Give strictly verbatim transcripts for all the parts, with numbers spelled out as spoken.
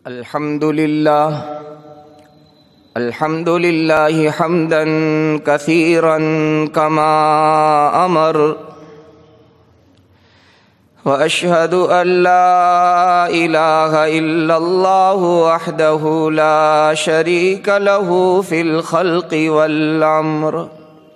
الحمد لله الحمد لله حمدا كثيرا كما أمر، وأشهد أن لا إله إلا الله وحده لا شريك له في الخلق والأمر،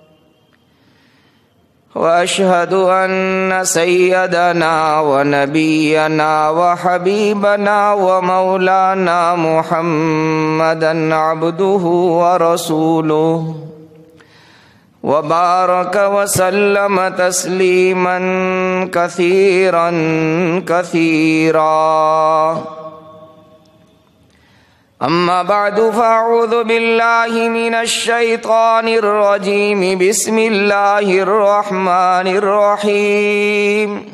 وأشهد أن سيدنا ونبينا وحبيبنا ومولانا محمدا عبده ورسوله، وبارك وسلم تسليما كثيرا كثيرا. أما بعد فأعوذ بالله من الشيطان الرجيم. بسم الله الرحمن الرحيم.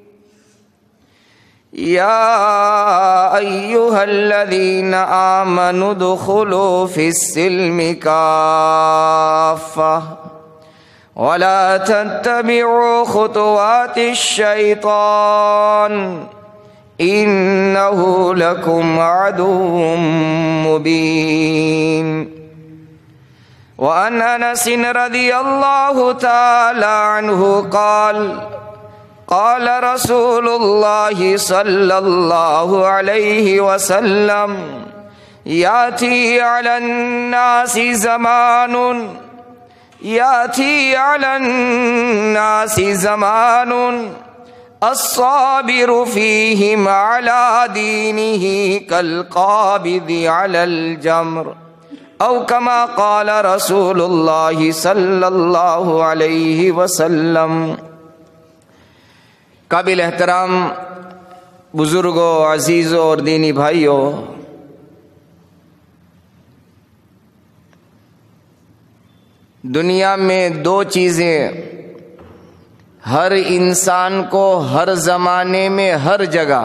يا أيها الذين آمنوا ادخلوا في السلم كافة ولا تتبعوا خطوات الشيطان إنه لكم عدو مبين. وعن أنس رضي الله تعالى عنه قال قال رسول الله صلى الله عليه وسلم: يأتي على الناس زمان يأتي على الناس زمان الصابر فيهم على دينه كالقابض على الجمر، أو كما قال رسول الله صلی اللہ علیہ وسلم. قابل احترام بزرگوں، عزیزوں اور دینی بھائیوں، دنیا میں دو چیزیں ہر انسان کو ہر زمانے میں ہر جگہ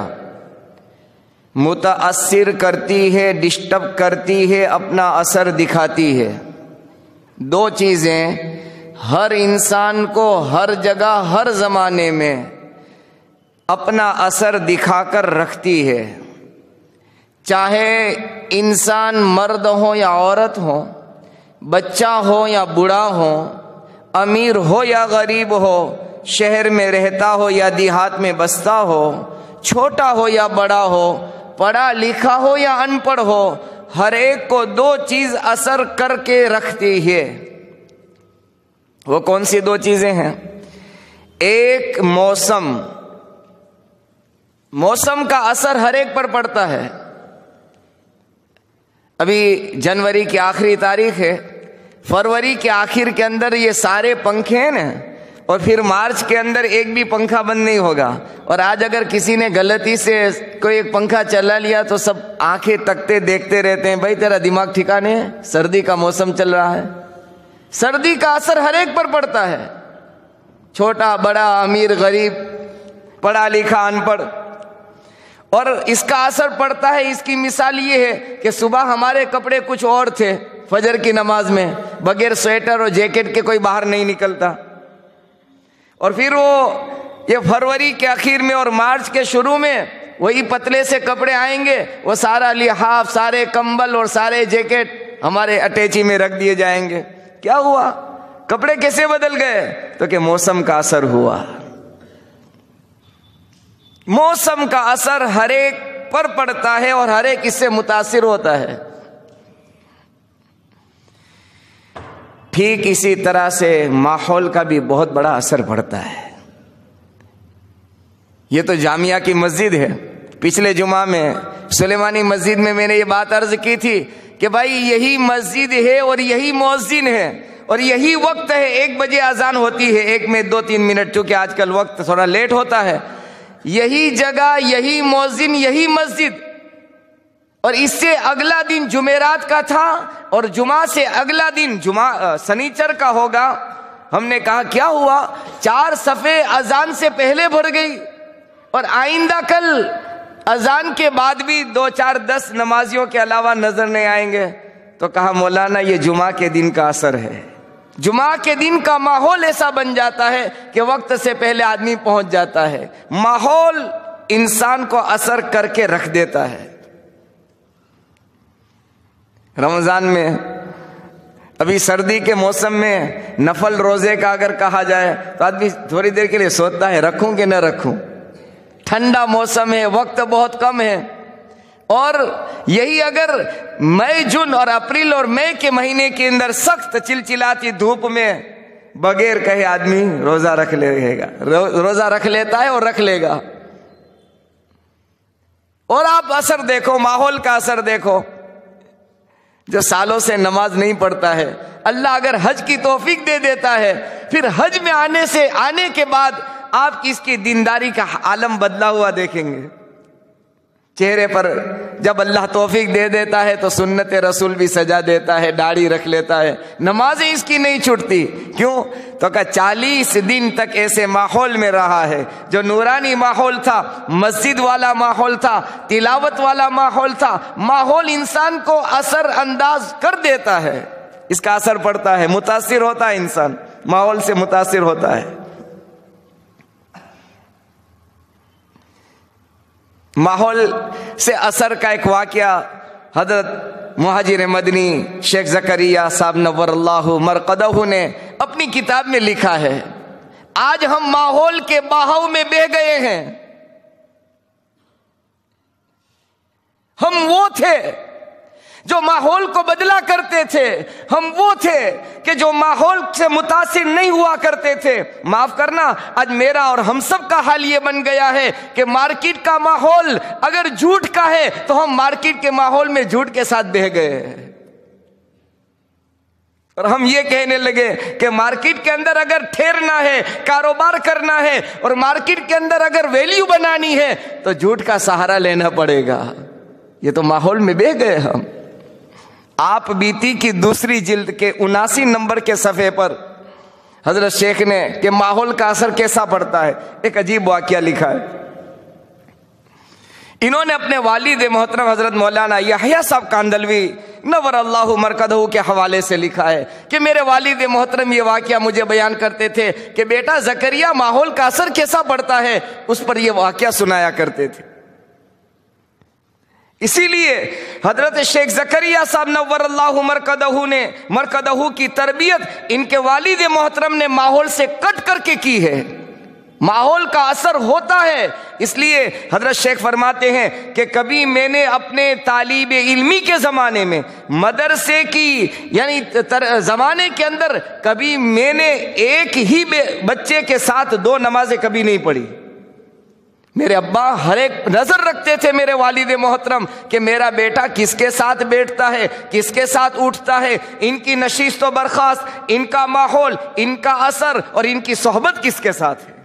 متاثر کرتی ہے، ڈسٹرب کرتی ہے، اپنا اثر دکھاتی ہے. دو چیزیں ہر انسان کو ہر جگہ ہر زمانے میں اپنا اثر دکھا کر رکھتی ہے، چاہے انسان مرد ہو یا عورت ہو، بچہ ہو یا بوڑھا ہو، امیر ہو یا غریب ہو، شہر میں رہتا ہو یا دیہات میں بستا ہو، چھوٹا ہو یا بڑا ہو، پڑھا لکھا ہو یا ان پڑھ ہو، ہر ایک کو دو چیز اثر کر کے رکھتی ہے. وہ کون سی دو چیزیں ہیں؟ ایک موسم. موسم کا اثر ہر ایک پر پڑتا ہے. ابھی جنوری کی آخری تاریخ ہے، فروری کے آخر کے اندر یہ سارے پنکھے ہیں نا، اور پھر مارچ کے اندر ایک بھی پنکھا بند نہیں ہوگا. اور آج اگر کسی نے غلطی سے کوئی ایک پنکھا چلا لیا تو سب آنکھیں تکتے دیکھتے رہتے ہیں. بھائی تیرا دماغ ٹھکانے ہے؟ سردی کا موسم چل رہا ہے. سردی کا اثر ہر ایک پر پڑتا ہے، چھوٹا بڑا، امیر غریب، پڑھا لکھا ان پڑھ. اور اس کا اثر پڑتا ہے، اس کی مثال یہ ہے کہ صبح ہمارے کپڑے کچھ اور تھے، فجر کی نماز میں بغیر سویٹر اور جیکٹ کے کوئی باہر نہیں نکلتا. اور پھر وہ یہ فروری کے اخیر میں اور مارچ کے شروع میں وہی پتلے سے کپڑے آئیں گے، وہ سارا لحاف، سارے کمبل اور سارے جیکٹ ہمارے اٹیچی میں رکھ دیے جائیں گے. کیا ہوا؟ کپڑے کیسے بدل گئے؟ تو کہ موسم کا اثر ہوا. موسم کا اثر ہر ایک پر پڑتا ہے اور ہر ایک اس سے متاثر ہوتا ہے. ٹھیک اسی طرح سے ماحول کا بھی بہت بڑا اثر پڑتا ہے. یہ تو جامعہ کی مسجد ہے. پچھلے جمعہ میں سلیمانی مسجد میں میں نے یہ بات عرض کی تھی کہ بھائی یہی مسجد ہے اور یہی مؤذن ہے اور یہی وقت ہے. ایک بجے اذان ہوتی ہے، ایک میں دو تین منٹ، چونکہ آج کل وقت تھوڑا لیٹ ہوتا ہے. یہی جگہ، یہی مؤذن، یہی مسجد. اور اس سے اگلا دن جمعرات کا تھا اور جمعہ سے اگلا دن جمعہ سنیچر کا ہوگا. ہم نے کہا کیا ہوا؟ چار صفحے اذان سے پہلے بھر گئی اور آئندہ کل اذان کے بعد بھی دو چار دس نمازیوں کے علاوہ نظر نہیں آئیں گے. تو کہا مولانا یہ جمعہ کے دن کا اثر ہے. جمعہ کے دن کا ماحول ایسا بن جاتا ہے کہ وقت سے پہلے آدمی پہنچ جاتا ہے. ماحول انسان کو اثر کر کے رکھ دیتا ہے. رمضان میں ابھی سردی کے موسم میں نفل روزے کا اگر کہا جائے تو آدمی تھوڑی دیر کے لیے سوچتا ہے رکھوں کہ نہ رکھوں. ٹھنڈا موسم ہے, وقت بہت کم ہے, اور یہی اگر مئی جون اور اپریل اور مئی کے مہینے کے اندر سخت چلچلاتی دھوپ میں بغیر کہے آدمی روزہ رکھ لے گا, روزہ رکھ لیتا ہے اور رکھ لے گا. اور آپ اثر دیکھو, ماحول کا اثر دیکھو. جو سالوں سے نماز نہیں پڑھتا ہے, اللہ اگر حج کی توفیق دے دیتا ہے, پھر حج میں آنے سے آنے کے بعد آپ اس کی دینداری کا عالم بدلا ہوا دیکھیں گے. چہرے پر جب اللہ توفیق دے دیتا ہے تو سنت رسول بھی سجا دیتا ہے, داڑھی رکھ لیتا ہے, نمازیں اس کی نہیں چھوٹتی. کیوں؟ تو کہ چالیس دن تک ایسے ماحول میں رہا ہے جو نورانی ماحول تھا, مسجد والا ماحول تھا, تلاوت والا ماحول تھا. ماحول انسان کو اثر انداز کر دیتا ہے, اس کا اثر پڑتا ہے, متاثر ہوتا ہے, انسان ماحول سے متاثر ہوتا ہے. ماحول سے اثر کا ایک واقعہ حضرت مہاجر مدنی شیخ زکریا صاحب نور اللہ مرقدہ نے اپنی کتاب میں لکھا ہے. آج ہم ماحول کے بہاؤ میں بہہ گئے ہیں. ہم وہ تھے جو ماحول کو بدلا کرتے تھے, ہم وہ تھے کہ جو ماحول سے متاثر نہیں ہوا کرتے تھے. معاف کرنا, آج میرا اور ہم سب کا حال یہ بن گیا ہے کہ مارکیٹ کا ماحول اگر جھوٹ کا ہے تو ہم مارکیٹ کے ماحول میں جھوٹ کے ساتھ بہہ گئے ہیں. اور ہم یہ کہنے لگے کہ مارکیٹ کے اندر اگر ٹھہرنا ہے, کاروبار کرنا ہے, اور مارکیٹ کے اندر اگر ویلیو بنانی ہے تو جھوٹ کا سہارا لینا پڑے گا. یہ تو ماحول میں بہہ گئے ہم. آپ بیتی کی دوسری جلد کے اناسی نمبر کے صفحے پر حضرت شیخ نے کہ ماحول کا اثر کیسا پڑتا ہے ایک عجیب واقعہ لکھا ہے. انہوں نے اپنے والد محترم حضرت مولانا یحییٰ صاحب کاندلوی نور اللہ مرقدہ کے حوالے سے لکھا ہے کہ میرے والد محترم یہ واقعہ مجھے بیان کرتے تھے کہ بیٹا زکریا ماحول کا اثر کیسا پڑتا ہے, اس پر یہ واقعہ سنایا کرتے تھے. اسی لیے حضرت شیخ زکریا صاحب نور اللہ مرقدہ نے مرقدہ کی تربیت ان کے والد محترم نے ماحول سے کٹ کر کے کی ہے. ماحول کا اثر ہوتا ہے. اس لیے حضرت شیخ فرماتے ہیں کہ کبھی میں نے اپنے طالب علمی کے زمانے میں مدرسے کی یعنی زمانے کے اندر کبھی میں نے ایک ہی بچے کے ساتھ دو نمازیں کبھی نہیں پڑھی. میرے ابا ہر ایک نظر رکھتے تھے میرے والد محترم کہ میرا بیٹا کس کے ساتھ بیٹھتا ہے, کس کے ساتھ اٹھتا ہے, ان کی نشست و برخاست, ان کا ماحول, ان کا اثر اور ان کی صحبت کس کے ساتھ ہے.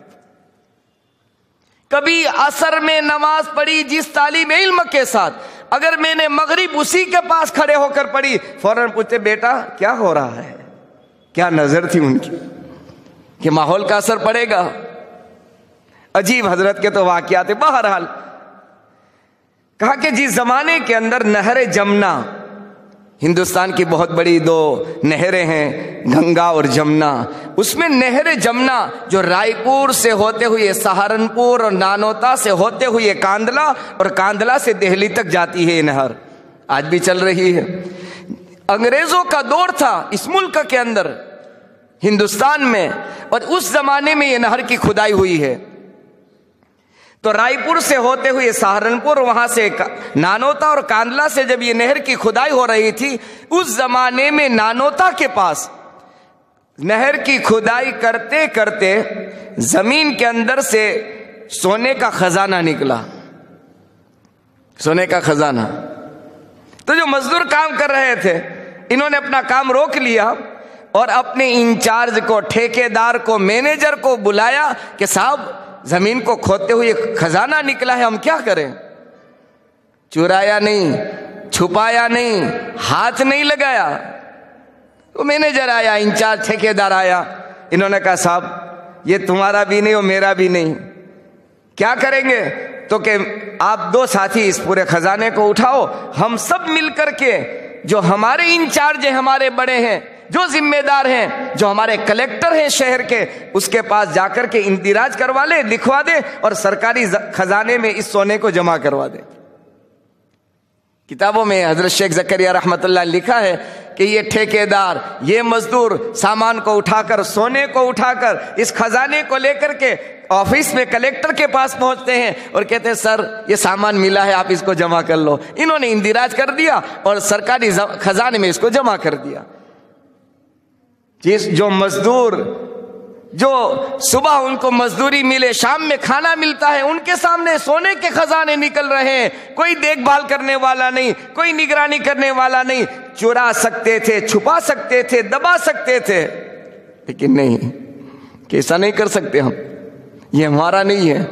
کبھی عصر میں نماز پڑھی جس طالب علم کے ساتھ, اگر میں نے مغرب اسی کے پاس کھڑے ہو کر پڑھی, فوراً پوچھتے بیٹا کیا ہو رہا ہے, کیا نظر تھی ان کی کہ ماحول کا اثر پڑے گا. عجیب حضرت کے تو واقعات. بہرحال کہا کہ جس زمانے کے اندر نہر جمنا, ہندوستان کی بہت بڑی دو نہریں ہیں گنگا اور جمنا, اس میں نہر جمنا جو رائے پور سے ہوتے ہوئے سہارنپور اور نانوتا سے ہوتے ہوئے کاندلا اور کاندلا سے دہلی تک جاتی ہے, یہ نہر آج بھی چل رہی ہے. انگریزوں کا دور تھا اس ملک کے اندر ہندوستان میں, اور اس زمانے میں یہ نہر کی کھدائی ہوئی ہے. تو رائے پور سے ہوتے ہوئے سہارنپور, وہاں سے نانوتا اور کاندلا سے جب یہ نہر کی کھدائی ہو رہی تھی, اس زمانے میں نانوتا کے پاس نہر کی کھدائی کرتے کرتے زمین کے اندر سے سونے کا خزانہ نکلا, سونے کا خزانہ. تو جو مزدور کام کر رہے تھے انہوں نے اپنا کام روک لیا اور اپنے انچارج کو, ٹھیکیدار کو, مینیجر کو بلایا کہ صاحب زمین کو کھودتے ہوئے خزانہ نکلا ہے, ہم کیا کریں. چرایا نہیں, چھپایا نہیں, ہاتھ نہیں لگایا. وہ مینیجر آیا, انچارج ٹھیکیدار آیا, انہوں نے کہا صاحب یہ تمہارا بھی نہیں اور میرا بھی نہیں, کیا کریں گے. تو کہ آپ دو ساتھی اس پورے خزانے کو اٹھاؤ, ہم سب مل کر کے جو ہمارے انچارج ہیں, ہمارے بڑے ہیں, جو ذمہ دار ہیں, جو ہمارے کلیکٹر ہیں شہر کے, اس کے پاس جا کر کے اندراج کروا لے, لکھوا دے اور سرکاری خزانے میں اس سونے کو جمع کروا دے. کتابوں میں حضرت شیخ زکریا رحمت اللہ لکھا ہے کہ یہ ٹھیکیدار، یہ مزدور سامان کو اٹھا کر، سونے کو اٹھا کر، اس خزانے کو لے کر کے آفس میں کلیکٹر کے پاس پہنچتے ہیں اور کہتے ہیں سر یہ سامان ملا ہے، آپ اس کو جمع کر لو۔ انہوں نے اندراج کر دیا اور سرکاری خزانے میں اس کو جمع کر دیا۔ جس جو مزدور، جو صبح ان کو مزدوری ملے، شام میں کھانا ملتا ہے، ان کے سامنے سونے کے خزانے نکل رہے ہیں، کوئی دیکھ بھال کرنے والا نہیں، کوئی نگرانی کرنے والا نہیں۔ چرا سکتے تھے، چھپا سکتے تھے، دبا سکتے تھے، لیکن نہیں، کیسا نہیں کر سکتے ہم، یہ ہمارا نہیں ہے۔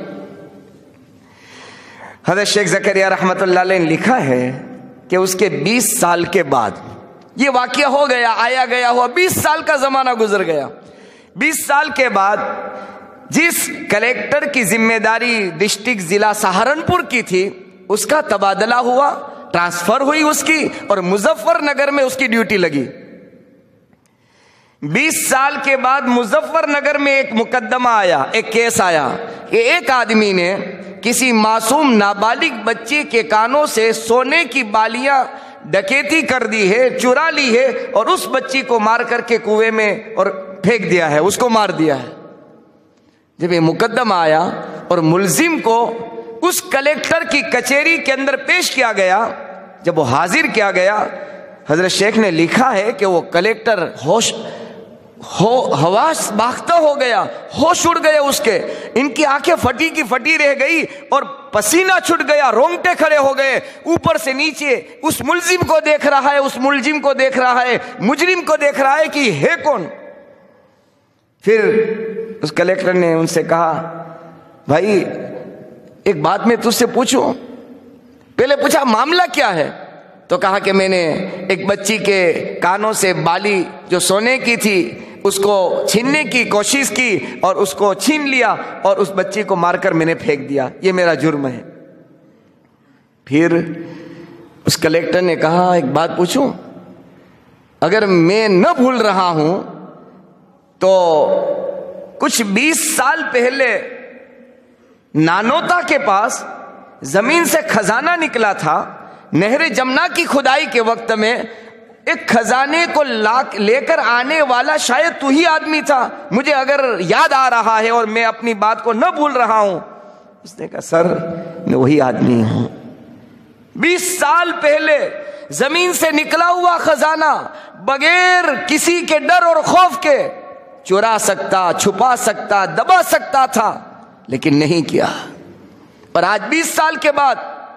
حضرت شیخ زکریا رحمت اللہ علیہ نے لکھا ہے کہ اس کے بیس سال کے بعد یہ واقعہ ہو گیا، آیا گیا ہوا، بیس سال کا زمانہ گزر گیا۔ بیس سال کے بعد جس کلیکٹر کی ذمہ داری ڈسٹرکٹ ضلع سہارنپور کی تھی، اس کا تبادلہ ہوا، ٹرانسفر ہوئی اس کی، اور مظفر نگر میں اس کی ڈیوٹی لگی۔ بیس سال کے بعد مظفر نگر میں ایک مقدمہ آیا، ایک کیس آیا کہ ایک آدمی نے کسی معصوم نابالغ بچے کے کانوں سے سونے کی بالیاں ڈکیتی کر دی ہے، چرا لی ہے، اور اس بچی کو مار کر کے کنویں میں اور پھینک دیا ہے، اس کو مار دیا ہے۔ جب یہ مقدمہ آیا اور ملزم کو اس کلیکٹر کی کچہری کے اندر پیش کیا گیا، جب وہ حاضر کیا گیا، حضرت شیخ نے لکھا ہے کہ وہ کلیکٹر ہوش ہو حواس باختہ ہو گیا، ہوش اڑ گئے اس کے، ان کی آنکھیں پھٹی کی پھٹی رہ گئی اور پسینہ چھٹ گیا، رونگٹے کھڑے ہو گئے، اوپر سے نیچے اس ملزم کو دیکھ رہا ہے، اس ملزم کو دیکھ رہا ہے، مجرم کو دیکھ رہا ہے کہ یہ ہے کون۔ پھر اس کلیکٹر نے ان سے کہا بھائی ایک بات میں تجھ سے پوچھوں؟ پہلے پوچھا معاملہ کیا ہے؟ تو کہا کہ میں نے ایک بچی کے کانوں سے بالی جو سونے کی تھی اس کو چھیننے کی کوشش کی اور اس کو چھین لیا اور اس بچی کو مار کر میں نے پھینک دیا، یہ میرا جرم ہے۔ پھر اس کلیکٹر نے کہا ایک بات پوچھوں؟ اگر میں نہ بھول رہا ہوں تو کچھ بیس سال پہلے نانوتا کے پاس زمین سے خزانہ نکلا تھا، نہر جمنا کی کھدائی کے وقت میں ایک خزانے کو لے کر آنے والا شاید تو ہی آدمی تھا، مجھے اگر یاد آ رہا ہے اور میں اپنی بات کو نہ بھول رہا ہوں۔ اس نے کہا سر میں وہی آدمی ہوں، بیس سال پہلے زمین سے نکلا ہوا خزانہ بغیر کسی کے ڈر اور خوف کے چرا سکتا، چھپا سکتا، دبا سکتا تھا، لیکن نہیں کیا۔ اور آج بیس سال کے بعد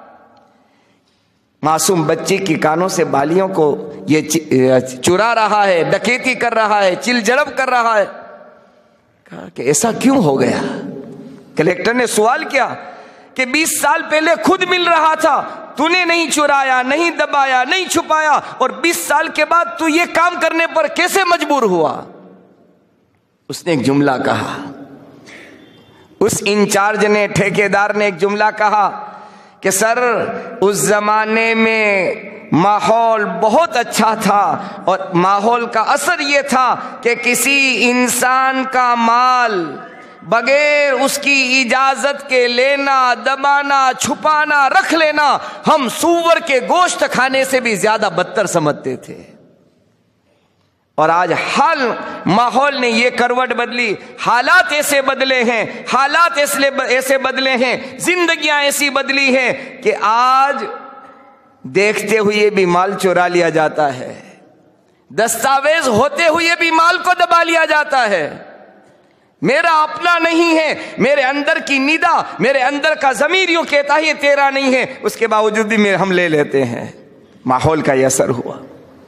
معصوم بچی کی کانوں سے بالیوں کو یہ چرا رہا ہے، ڈکیتی کر رہا ہے، چل جڑب کر رہا ہے۔ کہا کہ ایسا کیوں ہو گیا؟ کلیکٹر نے سوال کیا کہ بیس سال پہلے خود مل رہا تھا، تو نے نہیں چرایا، نہیں دبایا، نہیں چھپایا، اور بیس سال کے بعد تو یہ کام کرنے پر کیسے مجبور ہوا؟ اس نے ایک جملہ کہا، اس انچارج نے، ٹھیکیدار نے ایک جملہ کہا کہ سر اس زمانے میں ماحول بہت اچھا تھا، اور ماحول کا اثر یہ تھا کہ کسی انسان کا مال بغیر اس کی اجازت کے لینا، دبانا، چھپانا، رکھ لینا ہم سور کے گوشت کھانے سے بھی زیادہ بدتر سمجھتے تھے۔ اور آج حال ماحول نے یہ کروٹ بدلی، حالات ایسے بدلے ہیں، حالات ایسے بدلے ہیں، زندگیاں ایسی بدلی ہیں کہ آج دیکھتے ہوئے بھی مال چورا لیا جاتا ہے، دستاویز ہوتے ہوئے بھی مال کو دبا لیا جاتا ہے۔ میرا اپنا نہیں ہے، میرے اندر کی ندا، میرے اندر کا ضمیر یوں کہتا ہے یہ تیرا نہیں ہے، اس کے باوجود بھی ہم لے لیتے ہیں۔ ماحول کا یہ اثر ہوا۔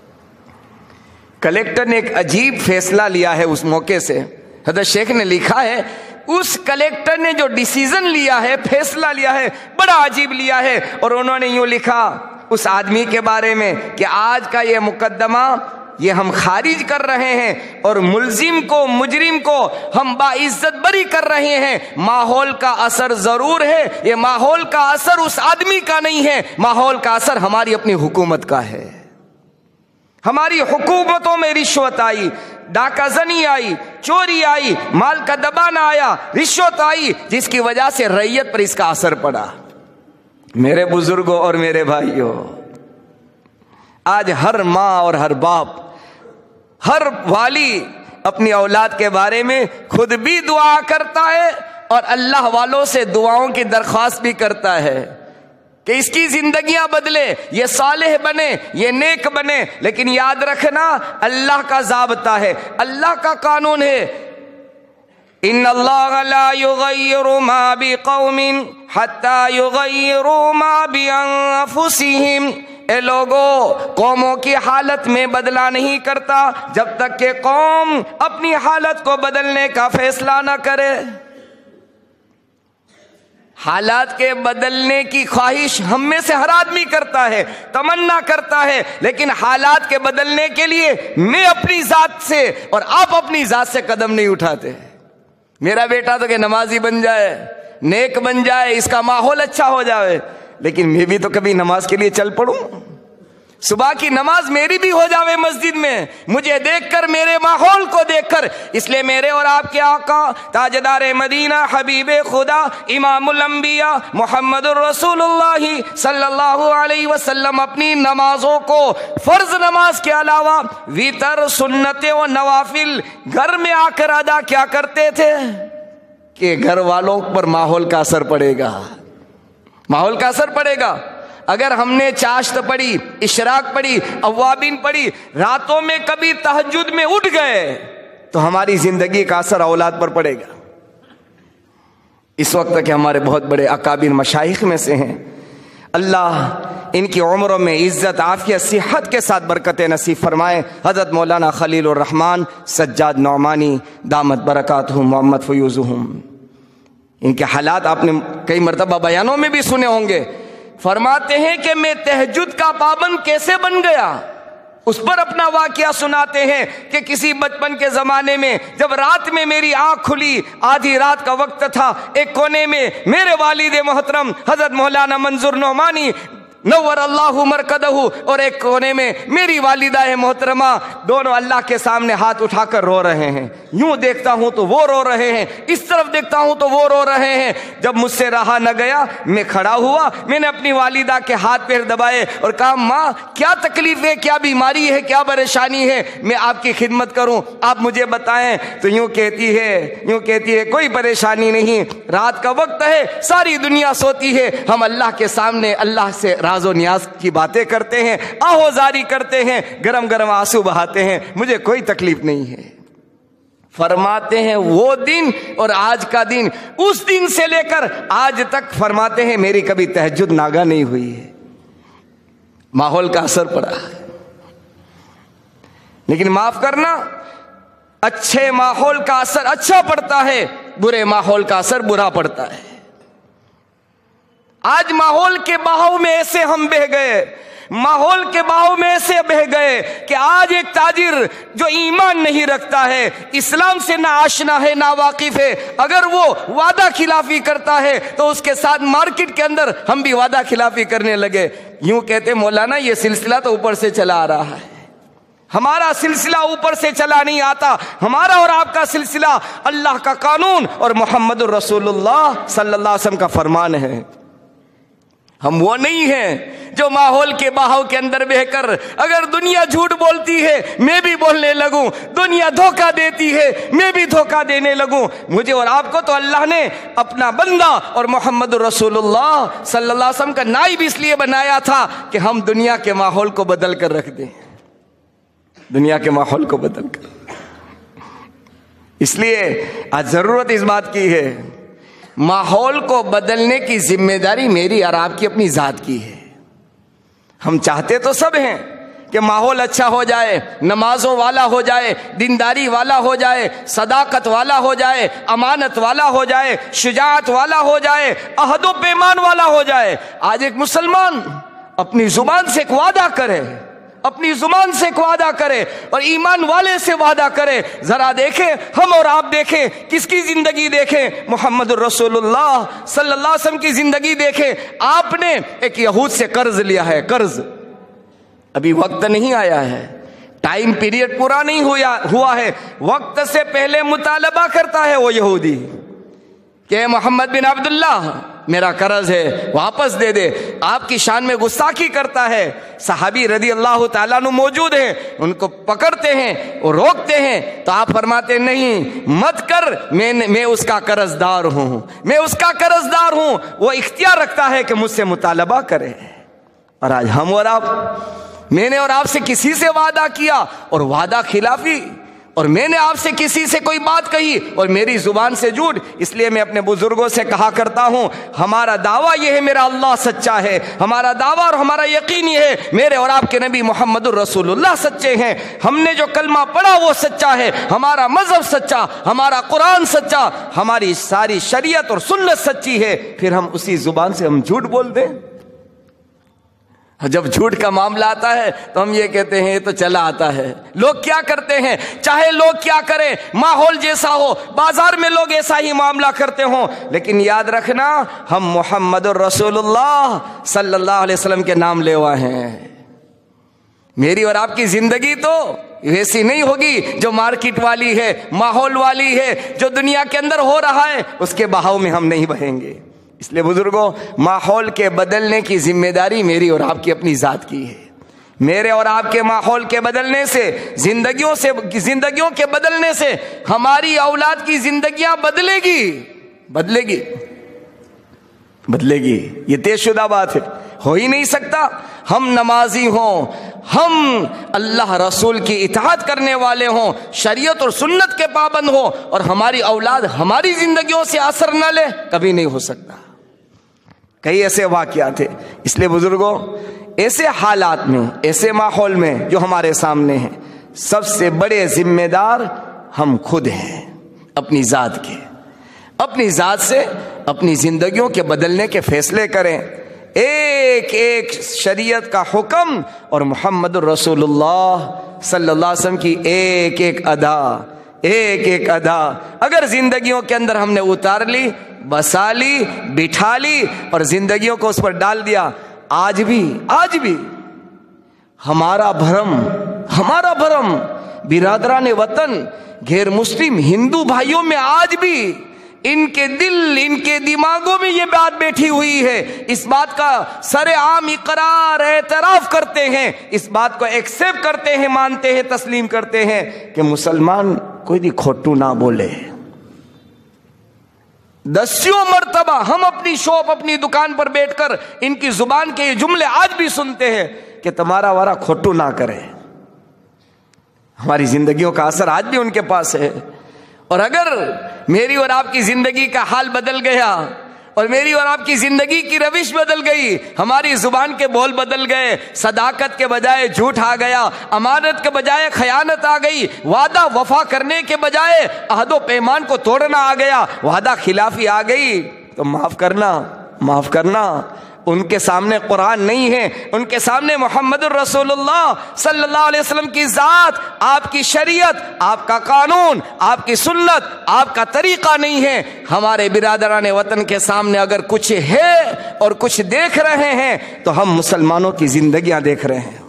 کلیکٹر نے ایک عجیب فیصلہ لیا ہے اس موقع سے، حضرت شیخ نے لکھا ہے اس کلیکٹر نے جو ڈیسیزن لیا ہے، فیصلہ لیا ہے، بڑا عجیب لیا ہے، اور انہوں نے یوں لکھا اس آدمی کے بارے میں کہ آج کا یہ مقدمہ یہ ہم خارج کر رہے ہیں اور ملزم کو، مجرم کو ہم باعزت بری کر رہے ہیں۔ ماحول کا اثر ضرور ہے، یہ ماحول کا اثر اس آدمی کا نہیں ہے، ماحول کا اثر ہماری اپنی حکومت کا ہے۔ ہماری حکومتوں میں رشوت آئی، ڈاکہ زنی آئی، چوری آئی، مال کا دبانا آیا، رشوت آئی، جس کی وجہ سے رعیت پر اس کا اثر پڑا۔ میرے بزرگوں اور میرے بھائیوں، آج ہر ماں اور ہر باپ، ہر والی اپنی اولاد کے بارے میں خود بھی دعا کرتا ہے اور اللہ والوں سے دعاؤں کی درخواست بھی کرتا ہے کہ اس کی زندگیاں بدلے، یہ صالح بنے، یہ نیک بنے. لیکن یاد رکھنا اللہ کا ضابطہ ہے، اللہ کا قانون ہے. ان اللہ لا یغیر ما بقوم حتی یغیروا ما بانفسہم. اے لوگو، قوموں کی حالت میں بدلہ نہیں کرتا جب تک کہ قوم اپنی حالت کو بدلنے کا فیصلہ نہ کرے. حالات کے بدلنے کی خواہش ہم میں سے ہر آدمی کرتا ہے، تمنا کرتا ہے، لیکن حالات کے بدلنے کے لیے میں اپنی ذات سے اور آپ اپنی ذات سے قدم نہیں اٹھاتے. میرا بیٹا تو کہ نمازی بن جائے، نیک بن جائے، اس کا ماحول اچھا ہو جائے، لیکن میں بھی تو کبھی نماز کے لیے چل پڑوں. صبح کی نماز میری بھی ہو جاوے مسجد میں، مجھے دیکھ کر، میرے ماحول کو دیکھ کر. اس لیے میرے اور آپ کے آقا تاجدار مدینہ حبیب خدا امام الانبیاء محمد الرسول اللہ صلی اللہ علیہ وسلم اپنی نمازوں کو فرض نماز کے علاوہ وتر، سنتیں و نوافل گھر میں آ کر ادا کیا کرتے تھے کہ گھر والوں پر ماحول کا اثر پڑے گا، ماحول کا اثر پڑے گا. اگر ہم نے چاشت پڑھی، اشراق پڑھی، اوابین پڑھی، راتوں میں کبھی تہجد میں اٹھ گئے تو ہماری زندگی کا اثر اولاد پر پڑے گا. اس وقت کے ہمارے بہت بڑے اکابر مشائخ میں سے ہیں، اللہ ان کی عمروں میں عزت، عافیت، صحت کے ساتھ برکت نصیب فرمائے. حضرت مولانا خلیل الرحمن سجاد نعمانی دامت برکاتہم محمد فیوزہم. ان کے حالات آپ نے کئی مرتبہ بیانوں میں بھی سنے ہوں گے. فرماتے ہیں کہ میں تہجد کا پابند کیسے بن گیا. اس پر اپنا واقعہ سناتے ہیں کہ کسی بچپن کے زمانے میں جب رات میں میری آنکھ کھلی، آدھی رات کا وقت تھا، ایک کونے میں میرے والد محترم حضرت مولانا منظور نعمانی نور اللہ مرکدہ، اور ایک کونے میں میری والدہ محترمہ، دونوں اللہ کے سامنے ہاتھ اٹھا کر رو رہے ہیں. یوں دیکھتا ہوں تو وہ رو رہے ہیں، اس طرف دیکھتا ہوں تو وہ رو رہے ہیں. جب مجھ سے رہا نہ گیا، میں کھڑا ہوا، میں نے اپنی والدہ کے ہاتھ پیر دبائے اور کہا ماں کیا تکلیف ہے، کیا بیماری ہے، کیا پریشانی ہے، میں آپ کی خدمت کروں، آپ مجھے بتائیں. تو یوں کہتی ہے یوں کہتی ہے کوئی پریشانی نہیں، رات کا وقت ہے، ساری دنیا سوتی ہے، ہم اللہ کے سامنے اللہ سے راز و نیاز کی باتیں کرتے ہیں، آہوزاری کرتے ہیں، گرم گرم آنسو بہاتے ہیں، مجھے کوئی تکلیف نہیں ہے. فرماتے ہیں وہ دن اور آج کا دن، اس دن سے لے کر آج تک فرماتے ہیں میری کبھی تہجد ناگا نہیں ہوئی ہے. ماحول کا اثر پڑا ہے. لیکن معاف کرنا، اچھے ماحول کا اثر اچھا پڑتا ہے، برے ماحول کا اثر برا پڑتا ہے. آج ماحول کے بہاؤ میں ایسے ہم بہ گئے، ماحول کے بہاؤ میں ایسے بہ گئے کہ آج ایک تاجر جو ایمان نہیں رکھتا ہے، اسلام سے نہ آشنا ہے، نہ واقف ہے، اگر وہ وعدہ خلافی کرتا ہے تو اس کے ساتھ مارکیٹ کے اندر ہم بھی وعدہ خلافی کرنے لگے. یوں کہتے مولانا یہ سلسلہ تو اوپر سے چلا آ رہا ہے، ہمارا سلسلہ اوپر سے چلا نہیں آتا، ہمارا اور آپ کا سلسلہ اللہ کا قانون اور محمد الرسول اللہ صلی اللہ علیہ وسلم کا فرمان ہے. ہم وہ نہیں ہیں جو ماحول کے بہاؤ کے اندر بہ کر اگر دنیا جھوٹ بولتی ہے میں بھی بولنے لگوں، دنیا دھوکہ دیتی ہے میں بھی دھوکہ دینے لگوں. مجھے اور آپ کو تو اللہ نے اپنا بندہ اور محمد رسول اللہ صلی اللہ علیہ وسلم کا نائب اس لیے بنایا تھا کہ ہم دنیا کے ماحول کو بدل کر رکھ دیں، دنیا کے ماحول کو بدل کر. اس لیے آج ضرورت اس بات کی ہے، ماحول کو بدلنے کی ذمہ داری میری اور آپ کی اپنی ذات کی ہے. ہم چاہتے تو سب ہیں کہ ماحول اچھا ہو جائے، نمازوں والا ہو جائے، دینداری والا ہو جائے، صداقت والا ہو جائے، امانت والا ہو جائے، شجاعت والا ہو جائے، عہد و پیمان والا ہو جائے. آج ایک مسلمان اپنی زبان سے ایک وعدہ کرے، اپنی زبان سے ایک وعدہ کرے اور ایمان والے سے وعدہ کرے. ذرا دیکھیں ہم اور آپ دیکھیں کس کی زندگی دیکھیں، محمد الرسول اللہ صلی اللہ علیہ وسلم کی زندگی دیکھیں. آپ نے ایک یہود سے قرض لیا ہے، قرض ابھی وقت نہیں آیا ہے، ٹائم پیریڈ پورا نہیں ہوا ہوا ہے، وقت سے پہلے مطالبہ کرتا ہے وہ یہودی کہ محمد بن عبداللہ میرا قرض ہے واپس دے دے. آپ کی شان میں گستاخی کرتا ہے. صحابی رضی اللہ تعالیٰ عنہ موجود ہیں, ان کو پکڑتے ہیں اور روکتے ہیں, تو آپ فرماتے نہیں مت کر, میں میں اس کا قرض دار ہوں, میں اس کا قرض دار ہوں, وہ اختیار رکھتا ہے کہ مجھ سے مطالبہ کرے. اور آج ہم اور آپ, میں نے اور آپ سے کسی سے وعدہ کیا اور وعدہ خلافی, اور میں نے آپ سے کسی سے کوئی بات کہی اور میری زبان سے جھوٹ. اس لیے میں اپنے بزرگوں سے کہا کرتا ہوں, ہمارا دعویٰ یہ ہے میرا اللہ سچا ہے, ہمارا دعویٰ اور ہمارا یقین یہ ہے میرے اور آپ کے نبی محمد الرسول اللہ سچے ہیں. ہم نے جو کلمہ پڑھا وہ سچا ہے, ہمارا مذہب سچا, ہمارا قرآن سچا, ہماری ساری شریعت اور سنت سچی ہے. پھر ہم اسی زبان سے ہم جھوٹ بول دیں. جب جھوٹ کا معاملہ آتا ہے تو ہم یہ کہتے ہیں یہ تو چلا آتا ہے. لوگ کیا کرتے ہیں, چاہے لوگ کیا کریں, ماحول جیسا ہو, بازار میں لوگ ایسا ہی معاملہ کرتے ہوں, لیکن یاد رکھنا ہم محمد الرسول اللہ صلی اللہ علیہ وسلم کے نام لیوا ہیں. میری اور آپ کی زندگی تو ویسی نہیں ہوگی جو مارکیٹ والی ہے, ماحول والی ہے, جو دنیا کے اندر ہو رہا ہے اس کے بہاؤ میں ہم نہیں بہیں گے. اس لیے بزرگوں, ماحول کے بدلنے کی ذمہ داری میری اور آپ کی اپنی ذات کی ہے. میرے اور آپ کے ماحول کے بدلنے سے, زندگیوں سے زندگیوں کے بدلنے سے ہماری اولاد کی زندگیاں بدلے گی بدلے گی بدلے گی یہ طے شدہ بات ہے, ہو ہی نہیں سکتا. ہم نمازی ہوں, ہم اللہ رسول کی اطاعت کرنے والے ہوں, شریعت اور سنت کے پابند ہوں, اور ہماری اولاد ہماری زندگیوں سے اثر نہ لے, کبھی نہیں ہو سکتا. کئی ایسے واقعات ہیں. اس لیے بزرگوں, ایسے حالات میں, ایسے ماحول میں جو ہمارے سامنے ہیں, سب سے بڑے ذمہ دار ہم خود ہیں اپنی ذات کے. اپنی ذات سے اپنی زندگیوں کے بدلنے کے فیصلے کریں. ایک ایک شریعت کا حکم اور محمد الرسول اللہ صلی اللہ علیہ وسلم کی ایک ایک ادا, ایک ایک ادا اگر زندگیوں کے اندر ہم نے اتار لی, بسا لی, بٹھا لی اور زندگیوں کو اس پر ڈال دیا, آج بھی آج بھی ہمارا بھرم ہمارا بھرم برادران وطن, غیر مسلم ہندو بھائیوں میں آج بھی ان کے دل, ان کے دماغوں میں یہ بات بیٹھی ہوئی ہے, اس بات کا سر عام اقرار اعتراف کرتے ہیں, اس بات کو ایکسپٹ کرتے ہیں, مانتے ہیں, تسلیم کرتے ہیں کہ مسلمان کوئی بھی کھوٹو نہ بولے. دسیوں مرتبہ ہم اپنی شاپ, اپنی دکان پر بیٹھ کر ان کی زبان کے یہ جملے آج بھی سنتے ہیں کہ تمہارا وارا کھوٹو نہ کرے. ہماری زندگیوں کا اثر آج بھی ان کے پاس ہے. اور اگر میری اور آپ کی زندگی کا حال بدل گیا اور میری اور آپ کی زندگی کی روش بدل گئی, ہماری زبان کے بول بدل گئے, صداقت کے بجائے جھوٹ آ گیا, امانت کے بجائے خیانت آ گئی, وعدہ وفا کرنے کے بجائے عہد و پیمان کو توڑنا آ گیا, وعدہ خلافی آ گئی, تو معاف کرنا معاف کرنا ان کے سامنے قرآن نہیں ہے, ان کے سامنے محمد الرسول اللہ صلی اللہ علیہ وسلم کی ذات, آپ کی شریعت, آپ کا قانون, آپ کی سنت, آپ کا طریقہ نہیں ہے. ہمارے برادران وطن کے سامنے اگر کچھ ہے اور کچھ دیکھ رہے ہیں تو ہم مسلمانوں کی زندگیاں دیکھ رہے ہیں,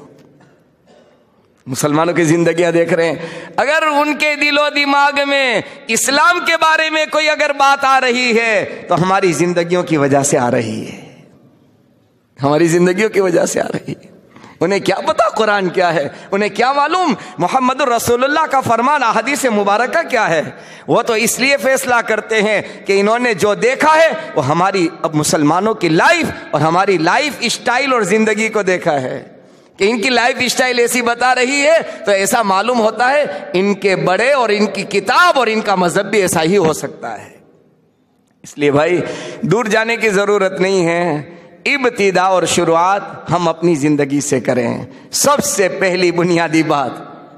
مسلمانوں کی زندگیاں دیکھ رہے ہیں. اگر ان کے دل و دماغ میں اسلام کے بارے میں کوئی اگر بات آ رہی ہے تو ہماری زندگیوں کی وجہ سے آ رہی ہے, ہماری زندگیوں کی وجہ سے آ رہی ہے. انہیں کیا پتا قرآن کیا ہے, انہیں کیا معلوم محمد الرسول اللہ کا فرمان احادیث مبارکہ کیا ہے. وہ تو اس لیے فیصلہ کرتے ہیں کہ انہوں نے جو دیکھا ہے وہ ہماری اب مسلمانوں کی لائف اور ہماری لائف اسٹائل اور زندگی کو دیکھا ہے کہ ان کی لائف اسٹائل ایسی بتا رہی ہے, تو ایسا معلوم ہوتا ہے ان کے بڑے اور ان کی کتاب اور ان کا مذہب بھی ایسا ہی ہو سکتا ہے. اس لیے بھائی دور جانے کی ضرورت نہیں ہے, ابتدا اور شروعات ہم اپنی زندگی سے کریں. سب سے پہلی بنیادی بات,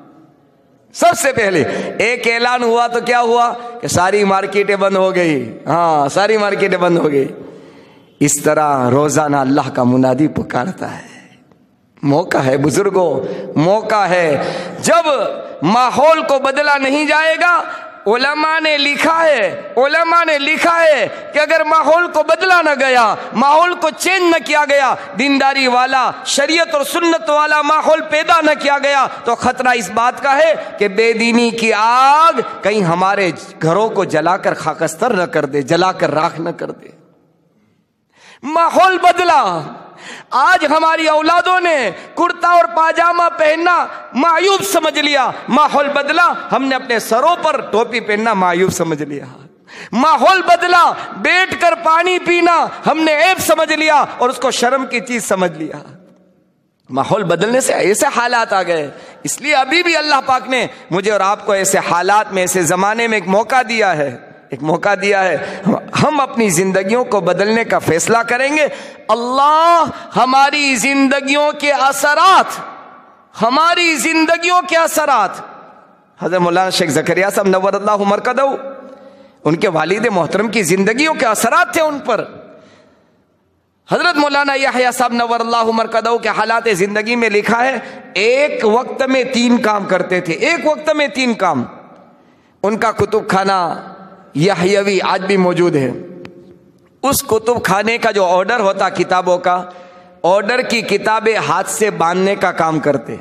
سب سے پہلے ایک اعلان ہوا تو کیا ہوا کہ ساری مارکیٹیں بند ہو گئی. ہاں ساری مارکیٹیں بند ہو گئی. اس طرح روزانہ اللہ کا منادی پکارتا ہے. موقع ہے بزرگوں, موقع ہے. جب ماحول کو بدلا نہیں جائے گا, علماء نے لکھا ہے علماء نے لکھا ہے کہ اگر ماحول کو بدلا نہ گیا, ماحول کو چینج نہ کیا گیا, دینداری والا, شریعت اور سنت والا ماحول پیدا نہ کیا گیا, تو خطرہ اس بات کا ہے کہ بے دینی کی آگ کہیں ہمارے گھروں کو جلا کر خاکستر نہ کر دے, جلا کر راکھ نہ کر دے. ماحول بدلا. آج ہماری اولادوں نے کرتا اور پاجامہ پہننا معیوب سمجھ لیا. ماحول بدلا, ہم نے اپنے سروں پر ٹوپی پہننا معیوب سمجھ لیا. ماحول بدلا, بیٹھ کر پانی پینا ہم نے عیب سمجھ لیا اور اس کو شرم کی چیز سمجھ لیا. ماحول بدلنے سے ایسے حالات آ گئے. اس لیے ابھی بھی اللہ پاک نے مجھے اور آپ کو ایسے حالات میں, ایسے زمانے میں ایک موقع دیا ہے, ایک موقع دیا ہے. ہم اپنی زندگیوں کو بدلنے کا فیصلہ کریں گے. اللہ ہماری زندگیوں کے اثرات, ہماری زندگیوں کے اثرات, حضرت مولانا شیخ زکریا صاحب نور اللہ مرکزہ, ان کے والد محترم کی زندگیوں کے اثرات تھے ان پر. حضرت مولانا یحییٰ صاحب نور اللہ مرکزہ کے حالات زندگی میں لکھا ہے, ایک وقت میں تین کام کرتے تھے, ایک وقت میں تین کام. ان کا کتب خانہ یحیوی آج بھی موجود ہے. اس کتب خانے کا جو آرڈر ہوتا کتابوں کا, آرڈر کی کتابیں ہاتھ سے باندھنے کا کام کرتے.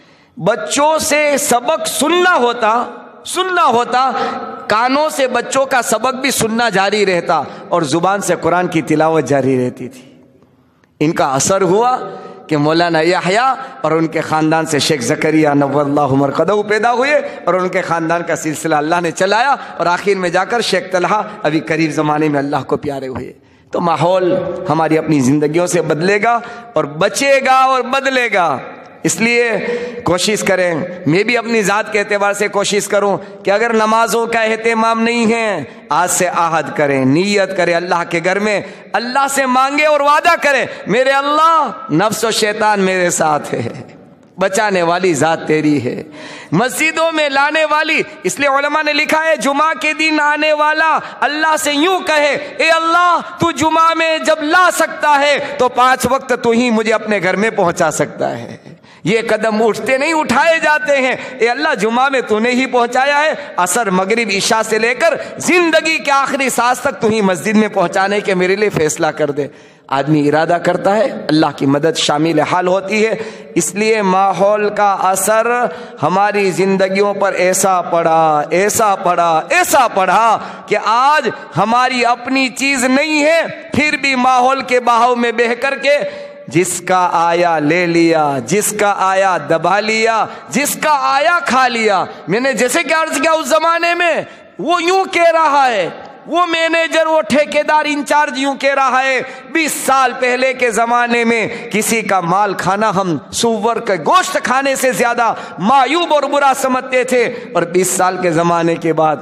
بچوں سے سبق سننا ہوتا, سننا ہوتا, کانوں سے بچوں کا سبق بھی سننا جاری رہتا اور زبان سے قرآن کی تلاوت جاری رہتی تھی. ان کا اثر ہوا کہ مولانا یحییٰ اور ان کے خاندان سے شیخ زکریا نور اللہ مرکزہ پیدا ہوئے اور ان کے خاندان کا سلسلہ اللہ نے چلایا اور آخر میں جا کر شیخ طلحہ ابھی قریب زمانے میں اللہ کو پیارے ہوئے. تو ماحول ہماری اپنی زندگیوں سے بدلے گا اور بچے گا اور بدلے گا. اس لیے کوشش کریں, میں بھی اپنی ذات کے اعتبار سے کوشش کروں کہ اگر نمازوں کا اہتمام نہیں ہے, آج سے عہد کریں, نیت کریں, اللہ کے گھر میں اللہ سے مانگے اور وعدہ کریں, میرے اللہ نفس و شیطان میرے ساتھ ہے, بچانے والی ذات تیری ہے, مسجدوں میں لانے والی. اس لیے علماء نے لکھا ہے جمعہ کے دن آنے والا اللہ سے یوں کہے, اے اللہ تو جمعہ میں جب لا سکتا ہے تو پانچ وقت تو ہی مجھے اپنے گھر میں پہنچا سکتا ہے. یہ قدم اٹھتے نہیں اٹھائے جاتے ہیں. اے اللہ جمعہ میں تو نے ہی پہنچایا ہے, عصر مغرب عشاء سے لے کر زندگی کے آخری سانس تک تو ہی مسجد میں پہنچانے کے میرے لیے فیصلہ کر دے. آدمی ارادہ کرتا ہے, اللہ کی مدد شامل حال ہوتی ہے. اس لیے ماحول کا اثر ہماری زندگیوں پر ایسا پڑا, ایسا پڑا, ایسا پڑا کہ آج ہماری اپنی چیز نہیں ہے, پھر بھی ماحول کے بہاؤ میں بہہ کر کے جس کا آیا لے لیا, جس کا آیا دبا لیا, جس کا آیا کھا لیا. میں نے جیسے کہ عرض کیا اس زمانے میں وہ یوں کہہ رہا ہے, وہ مینیجر, وہ ٹھیکیدار انچارج یوں کہہ رہا ہے. بیس سال پہلے کے زمانے میں کسی کا مال کھانا ہم سور کے گوشت کھانے سے زیادہ معیوب اور برا سمجھتے تھے, اور بیس سال کے زمانے کے بعد.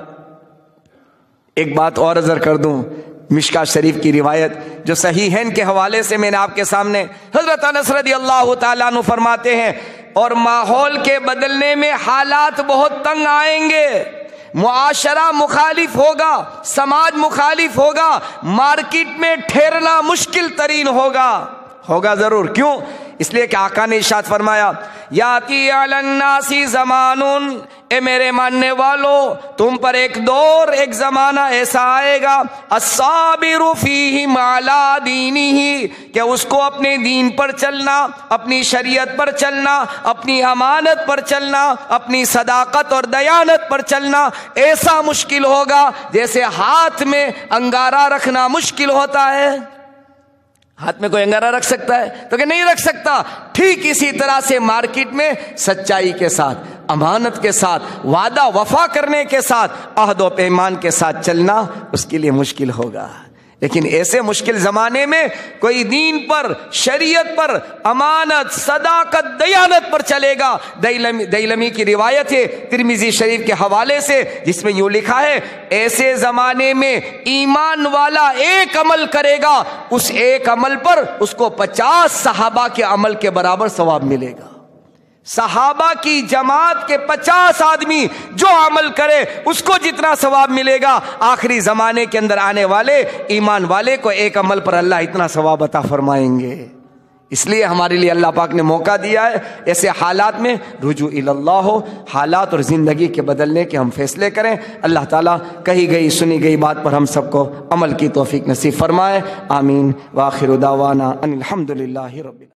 ایک بات اور عرض کر دوں, مشکاۃ شریف کی روایت جو صحیحین کے حوالے سے میں نے آپ کے سامنے, حضرت انس رضی اللہ تعالیٰ عنہ فرماتے ہیں, اور ماحول کے بدلنے میں حالات بہت تنگ آئیں گے, معاشرہ مخالف ہوگا, سماج مخالف ہوگا, مارکیٹ میں ٹھہرنا مشکل ترین ہوگا. ہوگا ضرور. کیوں؟ اس لیے کہ آقا نے ارشاد فرمایا, یاتی علی الناس زمان, اے میرے ماننے والو تم پر ایک دور, ایک زمانہ ایسا آئے گا, الصابر فیہ علی دینہ, کہ اس کو اپنے دین پر چلنا, اپنی شریعت پر چلنا, اپنی امانت پر چلنا, اپنی صداقت اور دیانت پر چلنا ایسا مشکل ہوگا جیسے ہاتھ میں انگارہ رکھنا مشکل ہوتا ہے. ہاتھ میں کوئی انگارہ رکھ سکتا ہے؟ تو کہ نہیں رکھ سکتا. ٹھیک اسی طرح سے مارکیٹ میں سچائی کے ساتھ, امانت کے ساتھ, وعدہ وفا کرنے کے ساتھ, عہد و پیمان کے ساتھ چلنا اس کے لیے مشکل ہوگا. لیکن ایسے مشکل زمانے میں کوئی دین پر, شریعت پر, امانت, صداقت, دیانت پر چلے گا. دیلمی, دیلمی کی روایت ہے ترمذی شریف کے حوالے سے, جس میں یوں لکھا ہے, ایسے زمانے میں ایمان والا ایک عمل کرے گا, اس ایک عمل پر اس کو پچاس صحابہ کے عمل کے برابر ثواب ملے گا. صحابہ کی جماعت کے پچاس آدمی جو عمل کرے اس کو جتنا ثواب ملے گا, آخری زمانے کے اندر آنے والے ایمان والے کو ایک عمل پر اللہ اتنا ثواب عطا فرمائیں گے. اس لیے ہمارے لیے اللہ پاک نے موقع دیا ہے ایسے حالات میں رجوع الی اللہ ہو, حالات اور زندگی کے بدلنے کے ہم فیصلے کریں. اللہ تعالیٰ کہی گئی سنی گئی بات پر ہم سب کو عمل کی توفیق نصیب فرمائے. آمین. وآخر دعوانا ان الحمد للہ رب العالمین.